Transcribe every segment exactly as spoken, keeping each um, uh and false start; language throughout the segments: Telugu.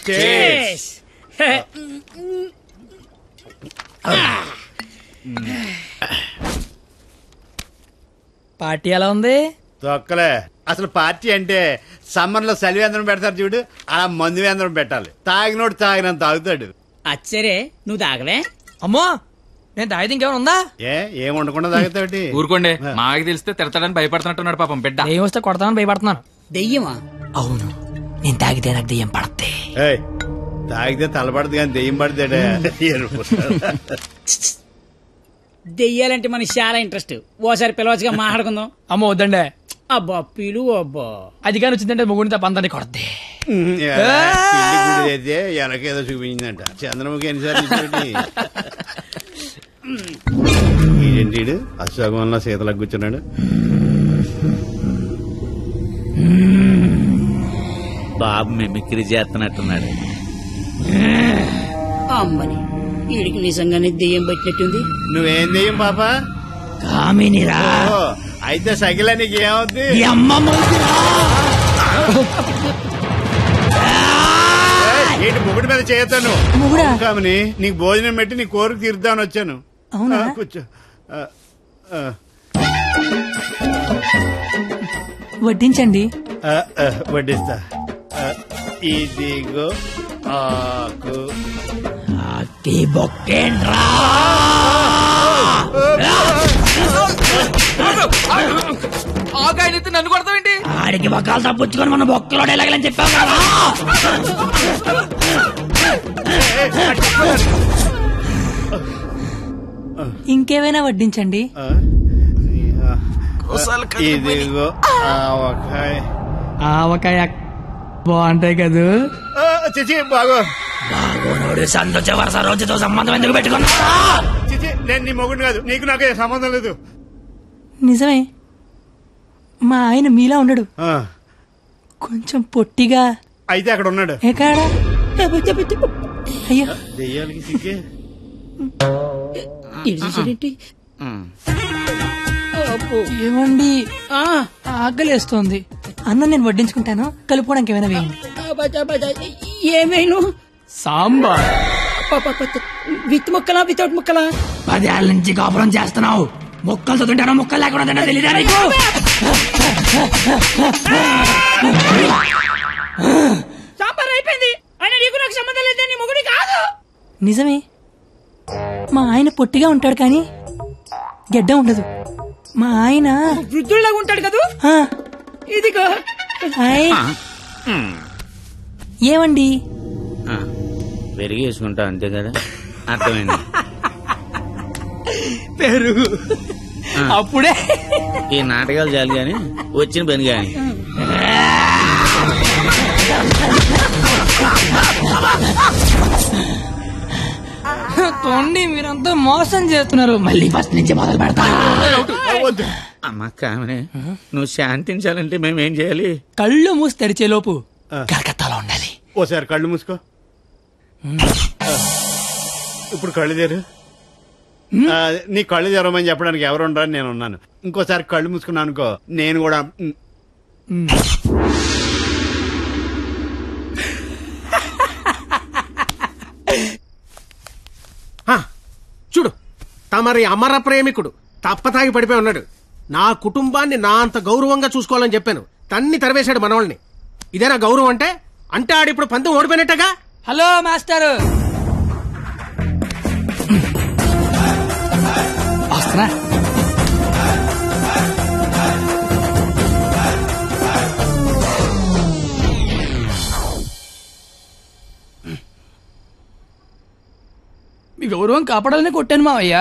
పార్టీ ఎలా ఉంది? తొక్కలే. అసలు పార్టీ అంటే సమ్మర్ లో సలివేంద్రం పెడతారు చూడు, అలా మందు వేంద్రం పెట్టాలి. తాగినోడు తాగినంత తాగుతాడు. అచ్చరే నువ్వు తాగలే? అమ్మో నేను తాగితే ఇంకేమైనా ఉందా? ఏ ఏం ఉండకుండా తాగుతావుటి? ఊరుకోండి, మాకు తెలిస్తే తిడతాడని భయపడుతున్నట్టున్నాడు పాపం బిడ్డ. దెయ్యం వస్తే కొడతానని భయపడుతున్నాను. దెయ్యమా? అవును, నేను తాగితే నాకు దెయ్యం పడతాయి. తాగితే తలపడదు కానీ దెయ్యం పడతాడే. దెయ్యాలంటే మనకి చాలా ఇంట్రెస్ట్. ఓసారి పిలవచ్చుగా మాట్లాడుకుందాం. అమ్మ వద్దండి. అబ్బా పిలు అబ్బా. అది కానీ వచ్చిందంటే ముగ్గురిని తప్ప అందరినీ కొడద్ది. అయితే ఎనకేదో చూపించిందంట చంద్రముఖి ఎన్నిసార్లు. ఏంటి అశోకం వల్ల సీతలకు కూర్చున్నాడు. బాబు మిమిక్రీ చేస్తున్నట్టున్నాడు. అమ్మని వీడికి నిజంగానే దెయ్యం పట్టినట్టుంది. నువ్వేం దెయ్యం పాప? కామినిరా. అయితే సగిల నీకు ఏమవుద్ది? ఏంటి ముగుడి మీద చేయతాను కామని? నీకు భోజనం పెట్టి నీ కోరిక తీర్దామని వచ్చాను. కూర్చో. వడ్డించండి. వడ్డిస్తా. ఇదిగో ఆకు. ఆకాయనైతే నన్ను కొడతావేంటి? ఆడికి బొక్కలు తప్పించుకొని మన బొక్కలో ఎలాగలని చెప్పావు కదా. ఇంకేమైనా వడ్డించండి. ఇదిగో ఆవకాయ. ఆవకాయ బాగుంటాయి కదా. చిచి బాగో. బాగోనోడు సంతోష వరుస రోజుతో సంబంధం ఎందుకు పెట్టుకున్నా? చిచి నేను నీ మొగుడు కాదు, నీకు నాకు సంబంధం లేదు. నిజమే, మా ఆయన మీలా ఉండడు, కొంచెం పొట్టిగా. అయితే అక్కడ ఉన్నాడు. ఎక్కడ? అయ్యో దెయ్యాలకి సిగ్గే. ఏమండి ఆకలేస్తోంది. అన్నం నేను వడ్డించుకుంటాను, కలుపుకోవడానికి ఏమైనా వేయండి. ఏమైనా సాంబార్ విత్ ముక్కలా వితౌట్ ముక్కలా? పదేళ్ళ నుంచి కాపురం చేస్తున్నావు, ముక్కలు చదువుంటానో ముక్కలు లేకుండా తెలీదా నీకు? సాంబార్ అయిపోయింది. నీకు నాకు సంబంధం లేదే, నీ మొగుడి కాదు. నిజమే, మా ఆయన పొట్టిగా ఉంటాడు కానీ గెడ్డ ఉండదు. మా ఆయన వృద్ధుల్లాగా ఉంటాడు కదా. ఇదిగో ఏమండి పెరుగు వేసుకుంటా అంతే కదా. అర్థమైంది. పెరుగు అప్పుడే. ఈ నాటకాలు చాలు గాని వచ్చిన పని గాని. తోండి మీరంతా మోసం చేస్తున్నారు. మళ్ళీ ఫస్ట్ నుంచి మొదలు పెడతా. అమ్మ కామనే, నువ్వు శాంతించాలంటే మేమేం చేయాలి? కళ్ళు మూసి తెరిచే లోపు కలకత్తాలో ఉండాలి. ఓసారి కళ్ళు మూసుకో. ఇప్పుడు కళ్ళు తెరు. నీ కళ్ళు తెరవమని చెప్పడానికి ఎవరు ఉండరని నేను ఉన్నాను. ఇంకోసారి కళ్ళు మూసుకున్నా అనుకో, నేను కూడా. చూడు, తమరి అమర ప్రేమికుడు తప్పతాగి పడిపోయి ఉన్నాడు. నా కుటుంబాన్ని నా అంత గౌరవంగా చూసుకోవాలని చెప్పాను, తన్ని తరివేశాడు మనవాళ్ళని. ఇదేనా గౌరవం అంటే? అంటే ఆడిప్పుడు పందెం ఓడిపోయినట్టుగా. హలో మాస్టర్, వస్తున్నా. మీ గౌరవం కాపాడాలని కొట్టాను మావయ్యా.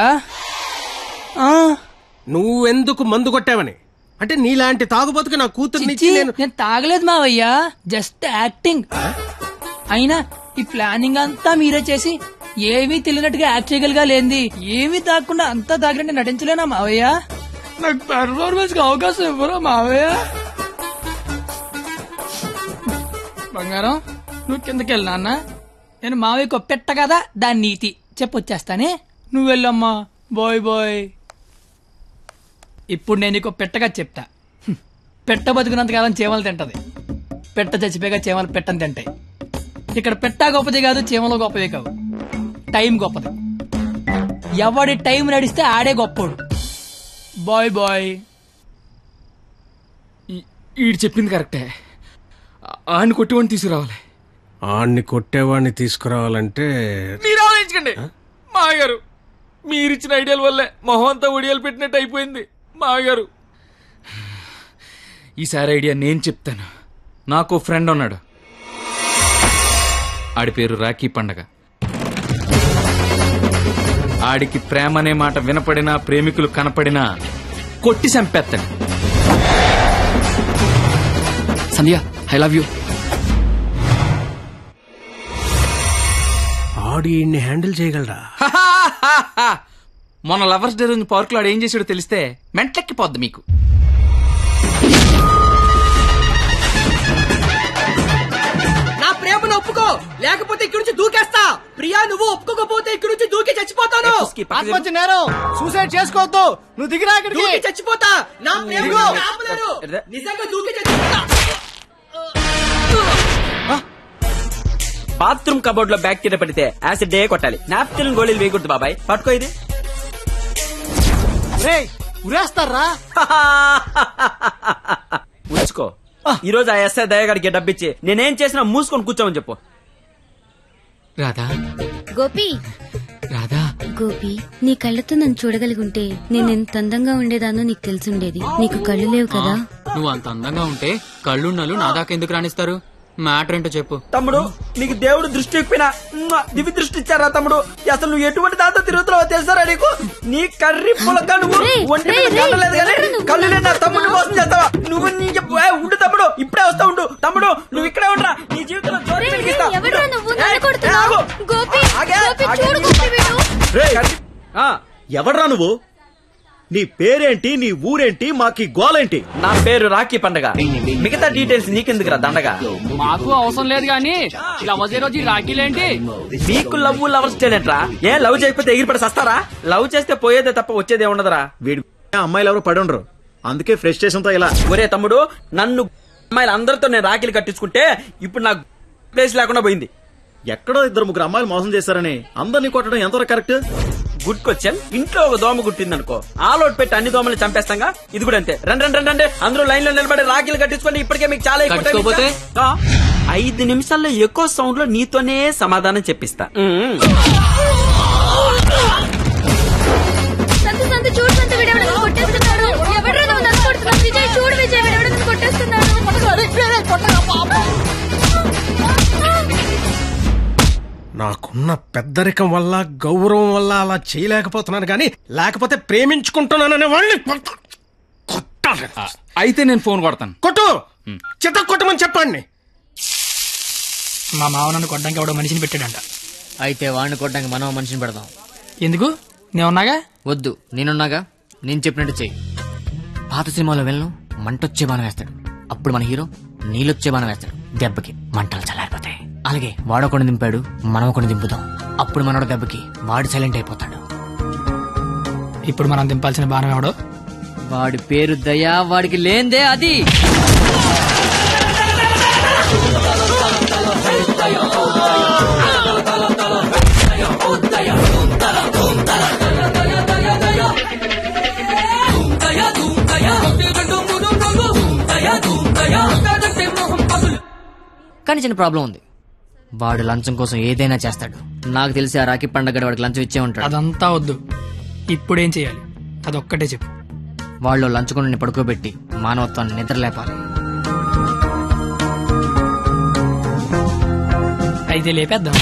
నువ్వెందుకు మందు కొట్టావని? అంటే నీలాంటి తాగుబోతుకి నా కూతురు నేను నేను తాగలేదు మావయ్యా, జస్ట్ యాక్టింగ్. అయినా ఈ ప్లానింగ్ అంతా మీరే చేసి ఏమీ తెలియనట్టుగా యాక్ట్ చేయగలిగా లేంది. ఏమీ తాగకుండా అంతా తాగినట్టు నటించలేనా మావయ్య? నాకు పెర్ఫార్మెన్స్ కి అవకాశం ఇవ్వరా మావయ్య? బంగారం నువ్వు కిందకెళ్ళి నాన్న, నేను మావయ్యకు పెట్ట కదా దాని నీతి చెప్పొచ్చేస్తానే. నువ్వు వెళ్ళమ్మా. Bye bye. ఇప్పుడు నేను నీకు పెట్టగా చెప్తా. పెట్ట బతుకున్నంతకాలం చేమలు తింటది, పెట్ట చచ్చిపోయాక చేమలు పెట్టని తింటాయి. ఇక్కడ పెట్టా గొప్పది కాదు, చీమలో గొప్పదే కాదు, టైం గొప్పది. ఎవడి టైం నడిస్తే ఆడే గొప్పోడు. Bye bye. ఈడు చెప్పింది కరెక్టే. ఆడిని కొట్టివాడిని తీసుకురావాలి. ఆడిని కొట్టేవాడిని తీసుకురావాలంటే మీరు ఆలోచించకండి మాగారు. మీరిచ్చిన ఐడియాల వల్లే మొహం అంతా ఒడియాలు పెట్టినట్టు అయిపోయింది మాగారు. ఈసారి ఐడియా నేను చెప్తాను. నాకు ఫ్రెండ్ ఉన్నాడు, ఆడి పేరు రాఖీ పండగ. ఆడికి ప్రేమ అనే మాట వినపడినా, ప్రేమికులు కనపడినా కొట్టి చంపేస్తాడు. Sandhya I love you. ఆడి హ్యాండిల్ చేయగలరా? మొన్న లవర్స్ డే రోజు పార్క్ లో ఆడు ఏం చేసాడో తెలిస్తే మెంట్లెక్కిపోద్ది మీకు. నా ప్రేమను ఒప్పుకో, లేకపోతే ఇక్కడి నుంచి దూకేస్తా. ప్రియా నువ్వు ఒప్పుకోకపోతే ఇక్కడి నుంచి దూకి చచ్చిపోతాను. ఆత్మహత్య నేరం, సూసైడ్ చేసుకోవద్దు. నువ్వు దిగిరా ఇక్కడికి. దూకి చచ్చిపోతా. నా ప్రేమను ఆపలేరు. నిజంగా దూకి చచ్చిపోతా. బాత్రూమ్ కబోర్డ్ లో బ్యాక్టీరియా పడితే యాసిడ్ డే కొట్టాలి. నాప్కిన్ గోళీలు వేయకూడదు బాబాయ్. పట్టుకో ఇది. ఉరేస్తారా? ఉంచుకో. ఈ రోజు ఆ ఎస్ఐ దయగాడికి డబ్బిచ్చి నేనేం చేసినా మూసుకొని కూర్చోమని చెప్పు. రాధా గోపి, రాధా గోపి, నీ కళ్ళతో నన్ను చూడగలిగుంటే నేను ఎంత అందంగా ఉండేదానో నీకు తెలిసుండేది. నీకు కళ్ళు లేవు కదా. నువ్వు అంత అందంగా ఉంటే కళ్ళున్నలు నా దాకా ఎందుకు రాణిస్తారు? మ్యాటర్ ఏంటో చెప్పు. తమ్ముడు, నీకు దేవుడు దృష్టి ఇప్పినా దివి దృష్టి ఇచ్చారా తమ్ముడు? అసలు నువ్వు ఎటువంటి దాంతో తిరుగుతున్నావో తెలుసారా నీకు? నీ కర్రీ పులక నువ్వు ఒంటి మీద గంటలేదు కానీ కళ్ళు లేని నా తమ్ముడు మోసం చేస్తావా నువ్వు? నీ ఉండు తమ్ముడు, ఇప్పుడే వస్తా ఉండు. తమ్ముడు నువ్వు ఇక్కడే ఉండరా, నీ జీవితంలో జోరు పెరిగిస్తా. ఎవడ్రా నువ్వు? నీ పేరేంటి, నీ ఊరేంటి, మాకి గోలేంటి? నా పేరు రాఖీ పండగ. మిగతా డీటెయిల్స్ నీకెందుకురా దండగా? మాకు అవసరం లేదు గానీ లవ్ రోజు రాఖీలేంటి? మీకు లవ్ లవర్స్ చేయలేంట్రా? ఏ లవ్ చేయకపోతే ఎగిరిపడి సస్తారా? లవ్ చేస్తే పోయేదే తప్ప వచ్చేదే ఉండదురా. వీడి అమ్మాయిలు ఎవరు పడి ఉండరు, అందుకే ఫ్రస్ట్రేషన్ తో ఇలా. ఒరే తమ్ముడు, నన్ను అమ్మాయిలు అందరితో నేను రాఖీలు కట్టించుకుంటే ఇప్పుడు నాకు ప్లేస్ లేకుండా పోయింది. ఎక్కడో ఇద్దరు ముగ్గురు అమ్మాయిలు మోసం చేశారని అందరినీ కొట్టడం ఎంతవరకు కరెక్ట్? Good question. ఇంట్లో ఒక దోమ గుట్టిందనుకో, ఆలోట్ పెట్టి అన్ని దోమలు చంపేస్తాగా. ఇది కూడా అంతే. రండి రండి రండి రండి, అందరూ లైన్ లో నిలబడి రాఖీలు కట్టించుకోండి. ఇప్పటికే మీకు చాలా ఎక్కువ. ఐదు నిమిషాల్లో ఎక్కువ సౌండ్ లో నీతోనే సమాధానం చెప్పిస్తా. నాకున్న పెద్దరికం వల్ల, గౌరవం వల్ల అలా చేయలేకపోతున్నాను గాని, లేకపోతే ప్రేమించుకుంటున్నాననే వాళ్ళని కొట్టాలి. అయితే నేను ఫోన్ కొడతాను. కొట్టు, చిత్త కొట్టమని చెప్పండి. మా మావ నన్ను కొట్టడానికి ఎవడో మనిషిని పెట్టాడంట. అయితే వాడిని కొట్టడానికి మనం మనిషిని పెడదాం. ఎందుకు? నేనున్నాగా. వద్దు, నేనున్నాగా. నేను చెప్పినట్టు చెయ్యి. పాత సినిమాలో వెళ్ళను మంటొచ్చే బాణం వేస్తాడు, అప్పుడు మన హీరో నీళ్ళొచ్చే బాణం వేస్తాడు. దెబ్బకి మంటలు చల్లారిపోతాయి. అలాగే వాడొకడు దింపాడు, మనం ఒకటి దింపుదాం. అప్పుడు మనోడు దెబ్బకి వాడు సైలెంట్ అయిపోతాడు. ఇప్పుడు మనం దింపాల్సిన బాణం ఎవడో? వాడి పేరు దయా, వాడికి లేందే అది. కానీ చిన్న ప్రాబ్లం ఉంది. వాడు లంచం కోసం ఏదైనా చేస్తాడు. నాకు తెలిసి ఆ రాఖీ పండగ వాడికి లంచం ఇచ్చే ఉంటాడు. అదంతా వద్దు, ఇప్పుడేం చేయాలి అదొక్కటే చెప్పు. వాళ్ళు లంచుకొని పడుకోబెట్టి మానవత్వాన్ని నిద్రలేపాలి. అయితే లేపేద్దాం.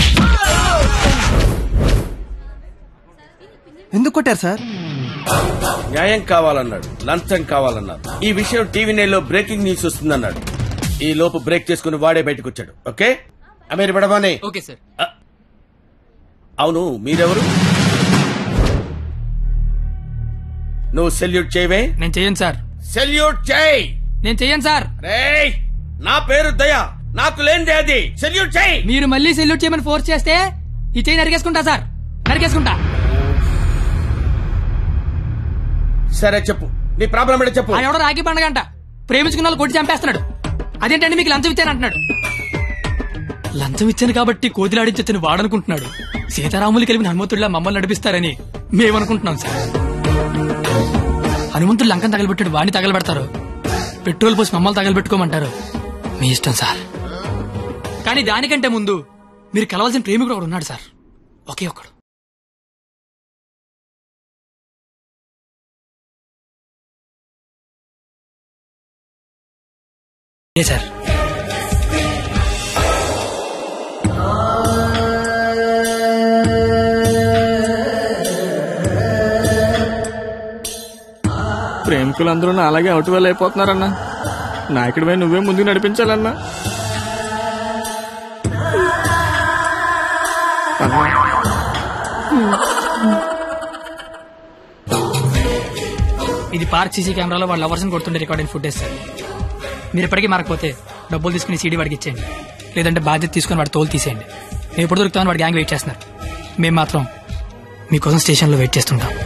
ఎందుకు కొట్టారు సార్? న్యాయం కావాలన్నాడు, లంచం కావాలన్నాడు. ఈ విషయం టీవీ నైన్ లో బ్రేకింగ్ న్యూస్ వస్తుందన్నాడు. ఈ లోపు బ్రేక్ చేసుకుని వాడే బయటకు వచ్చాడు. ఓకే అమీర్ బడబానే. Okay sir. అవును, మీరెవరు? నువ్వు సెల్యూట్ చేయవే? నేను చెయ్యను సార్. సెల్యూట్ చేయి. నేను చెయ్యను సార్. రేయ్, నా పేరు దయా, నాకు లేనిదే అది. సెల్యూట్ చేయి. మీరు మళ్ళీ సెల్యూట్ చేయమని ఫోర్స్ చేస్తే ఈ చెయ్యి నరికేసుకుంటా సార్, నరికేసుకుంటా. సరే చెప్పు, నీ ప్రాబ్లం ఏంటో చెప్పు. ఆయన ఎవడో రాఖీ పండగ అంట ప్రేమించుకున్న వాళ్ళు కొట్టి చంపేస్తున్నాడు. అదేంటంటే మీకు లంచం ఇచ్చాను అంటున్నాడు. లంచం ఇచ్చాను కాబట్టి కోతిలాడించని వాడనుకుంటున్నాడు. సీతారాములు కలిపిన హనుమంతుడిలా మమ్మల్ని నడిపిస్తారని మేమనుకుంటున్నాం సార్. హనుమంతుడు లంకం తగలబెట్టాడు, వాడిని తగలబెడతారు. పెట్రోల్ పోసి మమ్మల్ని తగలబెట్టుకోమంటారు. మీ ఇష్టం సార్. కానీ దానికంటే ముందు మీరు కలవాల్సిన ప్రేమికుడు ఒకడు ఉన్నాడు సార్. ఒకే ఒక్కడు. ఏ సార్? ప్రేమికులందరూ నా అలాగే అవుట్ వేలు అయిపోతున్నారన్నా. నాయకుడిపై నువ్వే ముందుకు నడిపించాలన్నా. ఇది పార్క్ సీసీ కెమెరాలో వాళ్ళ లవర్స్ కొడుతుండే రికార్డింగ్ ఫుటేజ్ సార్. మీరు ఎప్పటికీ మారకపోతే డబ్బులు తీసుకుని సీడీ వాడికి ఇచ్చేయండి, లేదంటే బాధ్యత తీసుకుని వాడి తోలు తీసేయండి. మేము ఎప్పుడు దొరుకుతామని వాడి గ్యాంగ్ వెయిట్ చేస్తున్నారు. మేము మాత్రం మీకోసం స్టేషన్లో వెయిట్ చేస్తుంటాం.